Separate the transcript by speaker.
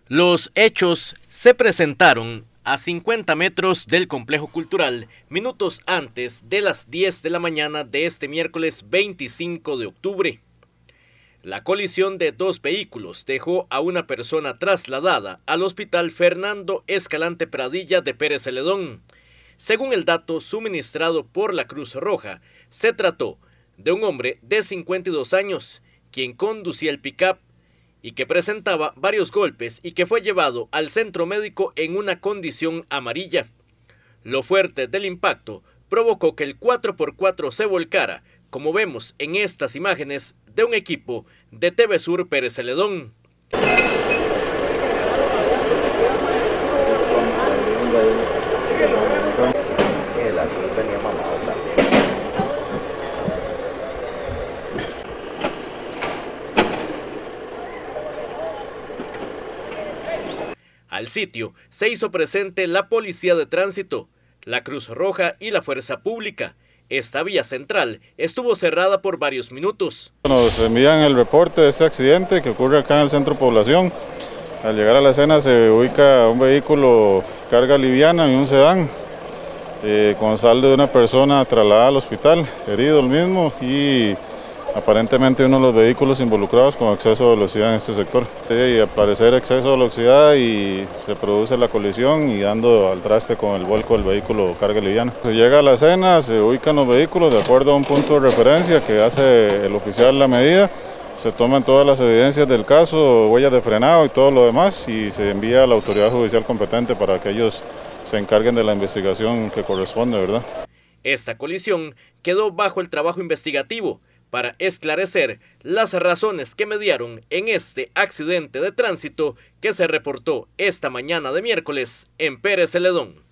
Speaker 1: Los hechos se presentaron a 50 metros del complejo cultural, minutos antes de las 10 de la mañana de este miércoles 25 de octubre. La colisión de dos vehículos dejó a una persona trasladada al hospital Fernando Escalante Pradilla de Pérez Celedón. Según el dato suministrado por la Cruz Roja, se trató de un hombre de 52 años, quien conducía el pick-up y que presentaba varios golpes y que fue llevado al centro médico en una condición amarilla. Lo fuerte del impacto provocó que el 4x4 se volcara, como vemos en estas imágenes de un equipo de TV Sur Pérez Celedón. Al sitio se hizo presente la Policía de Tránsito, la Cruz Roja y la Fuerza Pública. Esta vía central estuvo cerrada por varios minutos.
Speaker 2: Nos envían el reporte de este accidente que ocurre acá en el centro de población. Al llegar a la escena se ubica un vehículo carga liviana y un sedán con saldo de una persona trasladada al hospital, herido el mismo, y aparentemente uno de los vehículos involucrados con exceso de velocidad en este sector. Y al parecer exceso de velocidad y se produce la colisión y dando al traste con el vuelco del vehículo carga liviana. Se llega a la escena, se ubican los vehículos de acuerdo a un punto de referencia que hace el oficial la medida. Se toman todas las evidencias del caso, huellas de frenado y todo lo demás, y se envía a la autoridad judicial competente para que ellos se encarguen de la investigación que corresponde, ¿verdad?
Speaker 1: Esta colisión quedó bajo el trabajo investigativo para esclarecer las razones que mediaron en este accidente de tránsito que se reportó esta mañana de miércoles en Pérez Celedón.